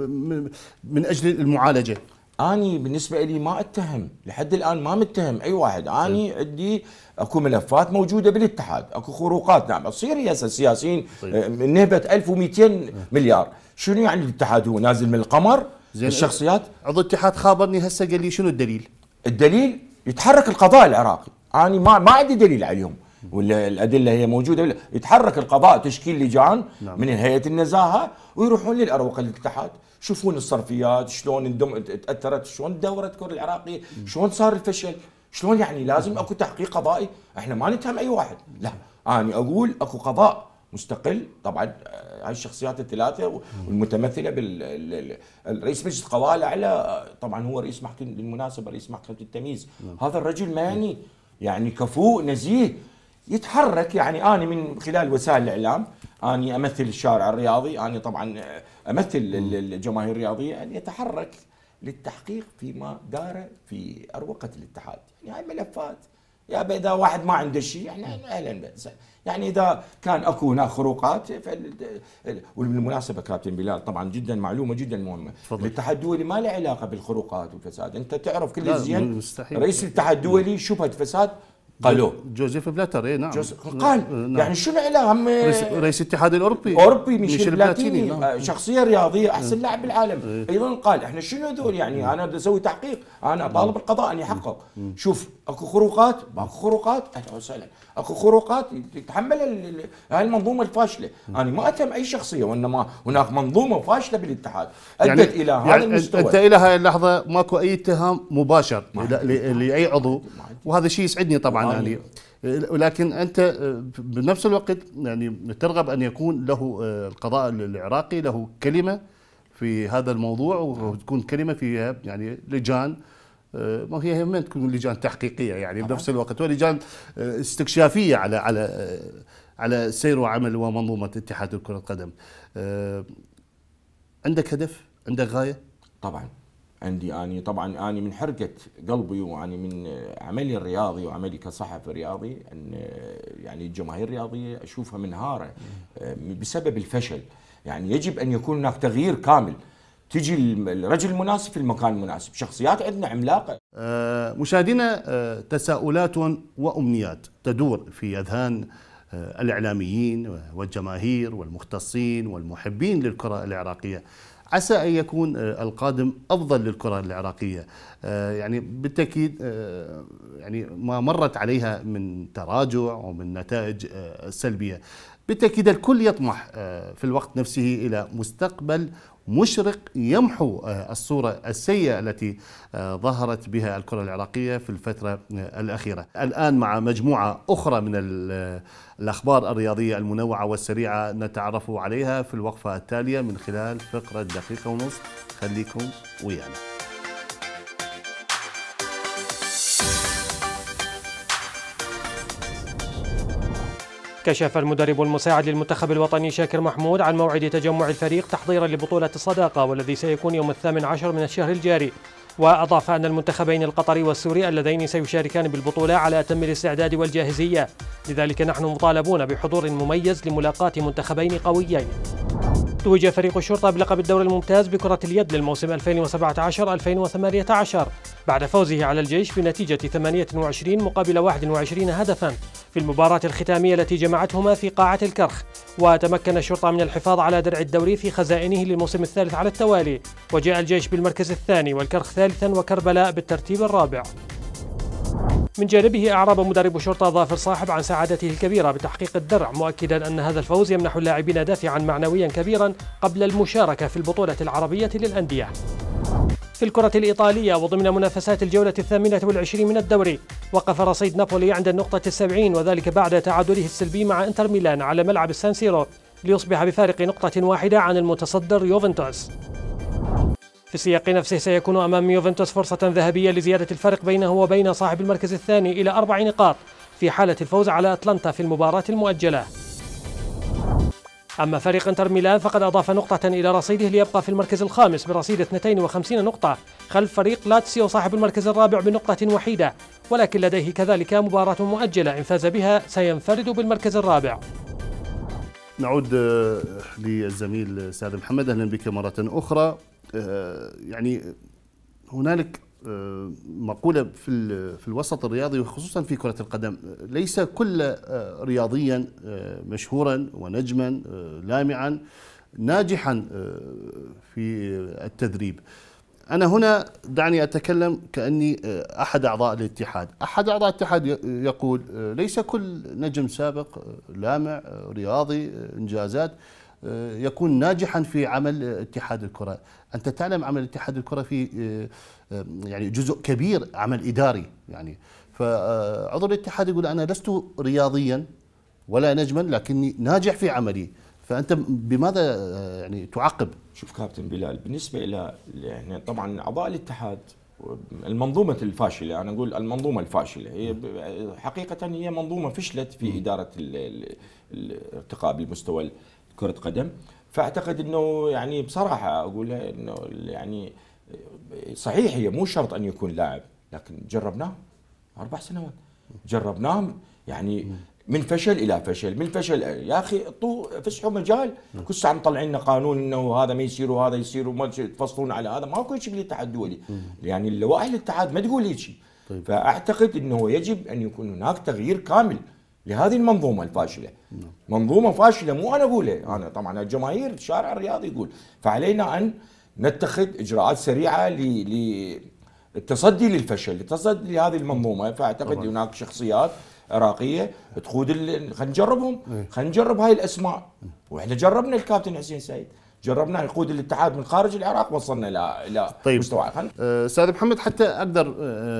من أجل المعالجة؟ أني بالنسبة لي ما أتهم لحد الآن، ما متهم أي واحد. أني عندي أكو ملفات موجودة بالاتحاد، أكو خروقات. نعم تصير هسه السياسيين من نهبة 1200 مليار. شنو يعني الاتحاد هو نازل من القمر؟ الشخصيات عضو الاتحاد خابرني هسه قال لي شنو الدليل؟ الدليل يتحرك القضاء العراقي. أنا ما عندي دليل عليهم، ولا الأدلة هي موجودة. يتحرك القضاء تشكيل لجان من هيئة النزاهة ويروحون للأروقة الاتحاد، يشوفون الصرفيات شلون تأثرت، شلون دورت الكرة العراقية، شلون صار الفشل، شلون يعني لازم اكو تحقيق قضائي. احنا ما نتهم اي واحد، لا انا اقول اكو قضاء مستقل. طبعا هاي الشخصيات الثلاثه والمتمثله بالرئيس مجلس القضاء الاعلى، طبعا هو رئيس محكمه، بالمناسبه رئيس محكمه التمييز. هذا الرجل مهني يعني كفؤ نزيه، يتحرك. يعني انا من خلال وسائل الاعلام اني امثل الشارع الرياضي، انا طبعا امثل الجماهير الرياضيه، ان يتحرك للتحقيق فيما دار في اروقه الاتحاد. يعني هاي ملفات، يا اذا واحد ما عنده شيء احنا اهلا بس. يعني اذا كان اكو هناك خروقات وبالمناسبه كابتن بلال طبعا جدا معلومه جدا مهمه، الاتحاد الدولي ما له علاقه بالخروقات والفساد. انت تعرف كل زين رئيس الاتحاد الدولي شبهه فساد قالوه جوزيف بلاتر. اي نعم قال نعم. يعني شنو علاقه رئيس الاتحاد الاوروبي ميشيل بلاتيني نعم. شخصيه رياضيه احسن لاعب بالعالم ايضا قال احنا شنو هذول. يعني انا بدي اسوي تحقيق، انا اطالب القضاء ان يحقق. شوف اكو خروقات، ماكو خروقات اهلا وسهلا، اكو خروقات يتحمل هاي المنظومه الفاشله. انا ما اتهم اي شخصيه، وانما هناك منظومه فاشله بالاتحاد ادت يعني الى هذا يعني المستوى. انت الى هاي اللحظه ماكو اي اتهام مباشر لاي عضو، وهذا الشيء يسعدني طبعا يعني. ولكن انت بنفس الوقت يعني ترغب ان يكون له القضاء العراقي له كلمه في هذا الموضوع، وتكون كلمه فيها يعني لجان، ما هي هم تكون لجان تحقيقيه يعني بنفس الوقت، ولجان استكشافيه على سير وعمل ومنظومه اتحاد كرة القدم. عندك هدف؟ عندك غايه؟ طبعا عندي. اني طبعا اني من حرقه قلبي واني من عملي الرياضي وعملي كصحفي رياضي ان يعني الجماهير الرياضيه اشوفها منهاره بسبب الفشل. يعني يجب ان يكون هناك تغيير كامل، تجي الرجل المناسب في المكان المناسب. شخصيات عندنا عملاقه. مشاهدينا، تساؤلات وامنيات تدور في اذهان الاعلاميين والجماهير والمختصين والمحبين للكره العراقيه. عسى أن يكون القادم أفضل للكرة العراقية. يعني بالتأكيد يعني ما مرت عليها من تراجع ومن نتائج سلبية. بالتأكيد الكل يطمح في الوقت نفسه إلى مستقبل مشرق يمحو الصورة السيئة التي ظهرت بها الكرة العراقية في الفترة الأخيرة. الآن مع مجموعة أخرى من الأخبار الرياضية المنوعة والسريعة نتعرف عليها في الوقفة التالية من خلال فقرة دقيقة ونصف. خليكم ويانا. كشف المدرب المساعد للمنتخب الوطني شاكر محمود عن موعد تجمع الفريق تحضيرا لبطولة الصداقة والذي سيكون يوم 18 من الشهر الجاري، وأضاف أن المنتخبين القطري والسوري اللذين سيشاركان بالبطولة على أتم الاستعداد والجاهزية، لذلك نحن مطالبون بحضور مميز لملاقاة منتخبين قويين. توج فريق الشرطة بلقب الدوري الممتاز بكرة اليد للموسم 2017-2018 بعد فوزه على الجيش بنتيجة 28 مقابل 21 هدفا في المباراة الختامية التي جمعتهما في قاعة الكرخ. وتمكن الشرطة من الحفاظ على درع الدوري في خزائنه للموسم الثالث على التوالي، وجاء الجيش بالمركز الثاني والكرخ ثالثا وكربلاء بالترتيب الرابع. من جانبه أعرب مدرب الشرطة ظافر صاحب عن سعادته الكبيرة بتحقيق الدرع، مؤكدا أن هذا الفوز يمنح اللاعبين دافعا معنويا كبيرا قبل المشاركة في البطولة العربية للأندية. في الكرة الإيطالية وضمن منافسات الجولة 28 من الدوري، وقف رصيد نابولي عند النقطة 70 وذلك بعد تعادله السلبي مع انتر ميلان على ملعب السان سيرو ليصبح بفارق نقطة واحدة عن المتصدر يوفنتوس. في السياق نفسه سيكون أمام يوفنتوس فرصة ذهبية لزيادة الفرق بينه وبين صاحب المركز الثاني إلى 4 نقاط في حالة الفوز على أتلانتا في المباراة المؤجلة. أما فريق انتر ميلان فقد أضاف نقطة إلى رصيده ليبقى في المركز الخامس برصيد 52 نقطة خلف فريق لاتسيو صاحب المركز الرابع بنقطة وحيدة، ولكن لديه كذلك مباراة مؤجلة إن فاز بها سينفرد بالمركز الرابع. نعود للزميل سعد محمد، أهلا بك مرة أخرى. يعني هنالك مقولة في الوسط الرياضي وخصوصا في كرة القدم، ليس كل رياضيا مشهورا ونجما لامعا ناجحا في التدريب. أنا هنا دعني أتكلم كأني أحد أعضاء الاتحاد. أحد أعضاء الاتحاد يقول ليس كل نجم سابق لامع رياضي إنجازات يكون ناجحا في عمل اتحاد الكرة. أنت تعلم عمل اتحاد الكرة في يعني جزء كبير عمل إداري، يعني فعضو الاتحاد يقول أنا لست رياضيا ولا نجما لكني ناجح في عملي. فأنت بماذا يعني تعقب؟ شوف كابتن بلال، بالنسبة إلى يعني طبعا أعضاء الاتحاد المنظومة الفاشلة، أنا أقول المنظومة الفاشلة هي حقيقة هي منظومة فشلت في إدارة الارتقاء بالمستوى كرة قدم. فأعتقد أنه يعني بصراحة أقولها أنه يعني صحيح هي مو شرط أن يكون لاعب، لكن جربناه 4 سنوات، جربناه يعني من فشل إلى فشل، من فشل يا أخي فسحوا مجال. كل ساعة مطلعين لنا قانون أنه هذا ما يصير وهذا يصير وما تفصلون على هذا، ماكو شيء بالاتحاد الدولي، يعني اللوائح الاتحاد ما تقول هيك شيء. فأعتقد أنه يجب أن يكون هناك تغيير كامل لهذه المنظومة الفاشلة. منظومة فاشلة مو أنا أقولها، أنا طبعا الجماهير الشارع الرياضي يقول. فعلينا أن نتخذ إجراءات سريعة للتصدي للفشل، للتصدي لهذه المنظومة. فأعتقد هناك شخصيات عراقية تقود خلينا نجربهم، خلينا نجرب هاي الأسماء. وإحنا جربنا الكابتن حسين سعيد، جربنا يقود الاتحاد من خارج العراق، وصلنا إلى مستوى. استاذ محمد، حتى اقدر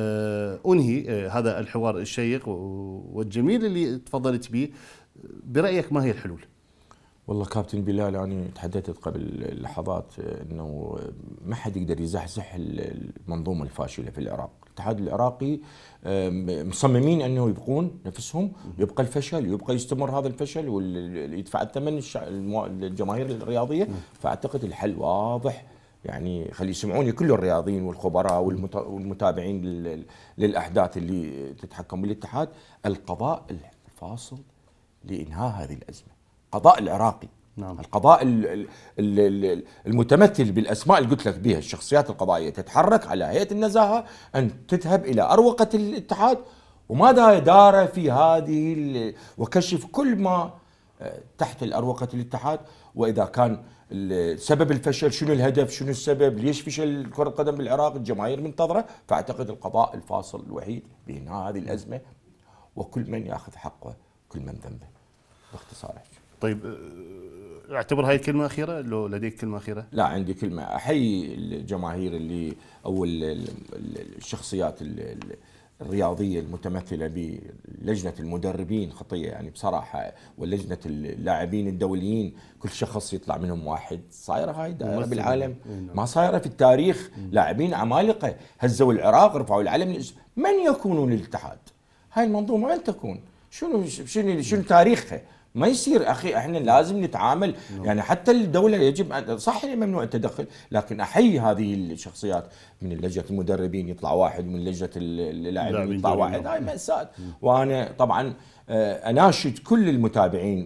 انهي هذا الحوار الشيق والجميل اللي تفضلت به، برايك ما هي الحلول؟ والله كابتن بلال، أنا تحدثت قبل لحظات أنه ما حد يقدر يزحزح المنظومة الفاشلة في العراق. الاتحاد العراقي مصممين أنه يبقون نفسهم، يبقى الفشل، يبقى يستمر هذا الفشل ويدفع الثمن الجماهير الرياضية. فأعتقد الحل واضح، يعني خلي يسمعوني كل الرياضيين والخبراء والمتابعين للأحداث اللي تتحكم بالاتحاد. القضاء الفاصل لإنهاء هذه الأزمة، القضاء العراقي. نعم. القضاء المتمثل بالأسماء اللي قلت لك بها الشخصيات القضائية تتحرك على هيئة النزاهة أن تذهب إلى أروقة الاتحاد وماذا دار في هذه وكشف كل ما تحت الأروقة الاتحاد. وإذا كان سبب الفشل، شنو الهدف، شنو السبب، ليش فشل كرة القدم بالعراق، الجماهير منتظرة. فأعتقد القضاء الفاصل الوحيد بإنهاء هذه الأزمة، وكل من يأخذ حقه كل من ذنبه، باختصار. طيب اعتبر هاي كلمة أخيرة، لو لديك كلمة أخيرة؟ لا، عندي كلمة. أحيي الجماهير اللي أو الشخصيات الرياضية المتمثلة بلجنة المدربين خطية يعني بصراحة، ولجنة اللاعبين الدوليين، كل شخص يطلع منهم واحد. صايرة هاي دائرة بالعالم، ما صايرة في التاريخ. لاعبين عمالقة هزوا العراق، رفعوا العلم. من يكونون الاتحاد؟ هاي المنظومة من تكون؟ شنو تاريخها؟ ما يصير اخي، احنا لازم نتعامل يعني حتى الدوله يجب صح ممنوع التدخل، لكن احيي هذه الشخصيات. من لجنه المدربين يطلع واحد، من لجنه اللاعبين يطلع واحد، هاي مأساة. وانا طبعا اناشد كل المتابعين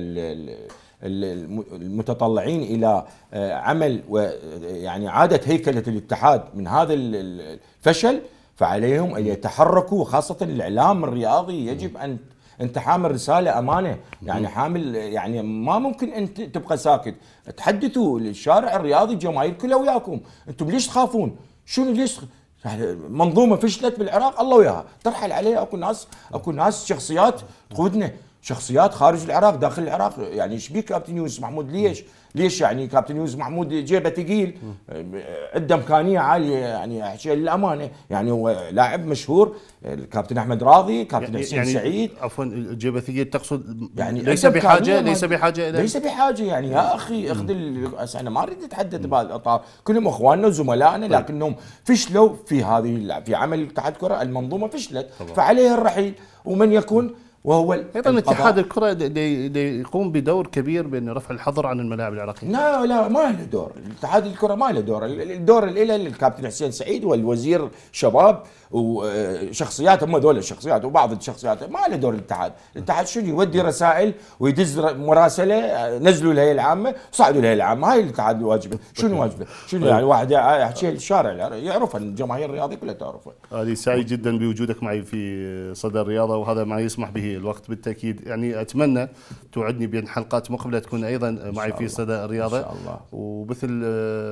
والمتطلعين الى عمل ويعني اعاده هيكله الاتحاد من هذا الفشل، فعليهم ان يتحركوا، خاصه الاعلام الرياضي. يجب ان انت حامل رساله امانه، يعني حامل، يعني ما ممكن انت تبقى ساكت. تحدثوا الشارع الرياضي، الجماهير كلها وياكم. انتم ليش تخافون؟ شنو ليش منظومه فشلت بالعراق الله وياها ترحل عليها. اكو ناس شخصيات تقودنا، شخصيات خارج العراق داخل العراق. يعني ايش بيك كابتن يوسف محمود؟ ليش يعني كابتن يوسف محمود جيبه ثقيل، عنده امكانيه عاليه، يعني احكي للامانه. يعني هو لاعب مشهور، الكابتن احمد راضي، كابتن حسين يعني سعيد. عفوا، جيبه ثقيل تقصد يعني ليس بحاجه يعني يا اخي انا ما اريد اتحدث بهذا الاطار، كلهم اخواننا وزملائنا، لكنهم فشلوا في عمل اتحاد كره. المنظومه فشلت فعليها الرحيل. ومن يكون وهو ايضا اتحاد الكره يقوم بدور كبير بان رفع الحظر عن الملاعب العراقيه. لا ما له دور. اتحاد الكره ما له دور. الدور اللي الكابتن حسين سعيد والوزير شباب وشخصيات، هم ذول الشخصيات وبعض الشخصيات. ما له دور الاتحاد شنو يودي رسائل ويدز مراسله، نزلوا الهيئه العامه صعدوا الهيئه العامه. هاي الاتحاد واجبه. شنو واجبه؟ شنو يعني واحد يحكي الشارع يعرف، الجماهير الرياضيه كلها تعرفه. هذه سعيد جدا بوجودك معي في صدى الرياضه، وهذا ما يسمح به الوقت بالتاكيد. يعني اتمنى توعدني بين حلقات مقبله تكون ايضا معي في صدى الرياضه ان شاء الله. ومثل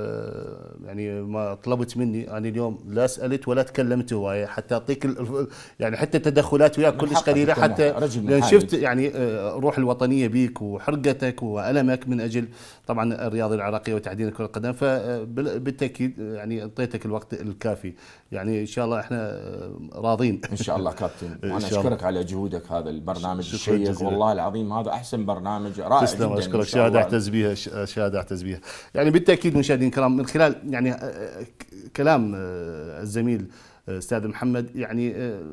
يعني ما طلبت مني، انا اليوم لا سالت ولا تكلمت هوايه حتى اعطيك يعني حتى تدخلات وياك كلش قليله، حتى لان شفت يعني روح الوطنيه بيك وحرقتك والمك من اجل طبعا الرياضه العراقيه وتحديدا كره القدم. فبالتاكيد يعني اعطيتك الوقت الكافي. يعني ان شاء الله احنا راضين ان شاء الله كابتن. وانا اشكرك على جهودك. هذا البرنامج الشيق والله العظيم هذا احسن برنامج، رائع جدا. اشكرك، شهاده اعتز بها. يعني بالتاكيد مشاهدينا الكرام، من خلال يعني كلام الزميل استاذ محمد، يعني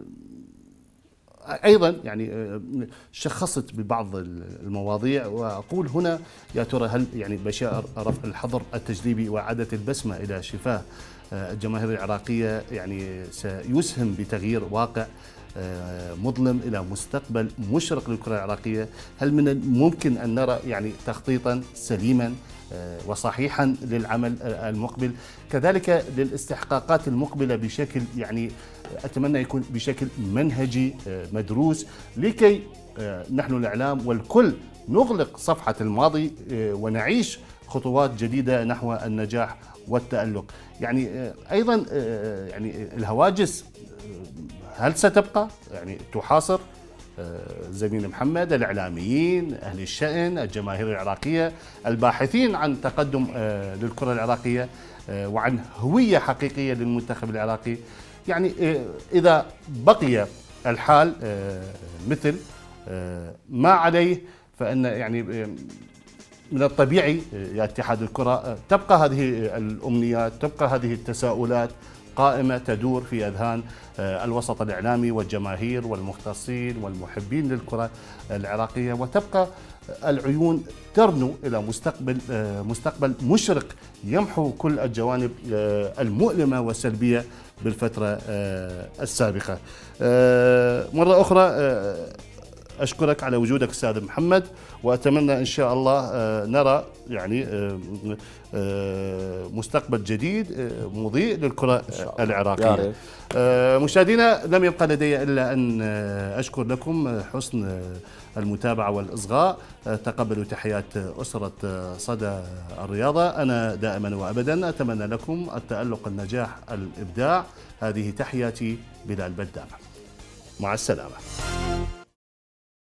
ايضا يعني شخصت ببعض المواضيع، واقول هنا يا ترى هل يعني بشائر رفع الحظر التجريبي واعاده البسمه الى شفاه الجماهير العراقيه يعني سيسهم بتغيير واقع مظلم الى مستقبل مشرق للكره العراقيه؟ هل من الممكن ان نرى يعني تخطيطا سليما وصحيحا للعمل المقبل، كذلك للاستحقاقات المقبله بشكل يعني اتمنى يكون بشكل منهجي مدروس، لكي نحن الاعلام والكل نغلق صفحه الماضي ونعيش خطوات جديده نحو النجاح والتألق. يعني ايضا يعني الهواجس هل ستبقى يعني تحاصر زميل محمد، الإعلاميين، أهل الشأن، الجماهير العراقية، الباحثين عن تقدم للكرة العراقية وعن هوية حقيقية للمنتخب العراقي؟ يعني إذا بقي الحال مثل ما عليه، فإن يعني من الطبيعي يا اتحاد الكرة تبقى هذه الأمنيات، تبقى هذه التساؤلات قائمة تدور في أذهان الوسط الإعلامي والجماهير والمختصين والمحبين للكرة العراقية، وتبقى العيون ترنو إلى مستقبل مشرق يمحو كل الجوانب المؤلمة والسلبية بالفترة السابقة. مرة أخرى أشكرك على وجودك أستاذ محمد، وأتمنى إن شاء الله نرى يعني مستقبل جديد مضيء للكرة العراقية. مشاهدينا، لم يبقى لدي إلا أن أشكر لكم حسن المتابعة والإصغاء. تقبلوا تحيات أسرة صدى الرياضة. أنا دائما وأبدا أتمنى لكم التألق، النجاح، الإبداع. هذه تحياتي بلال بدام، مع السلامة.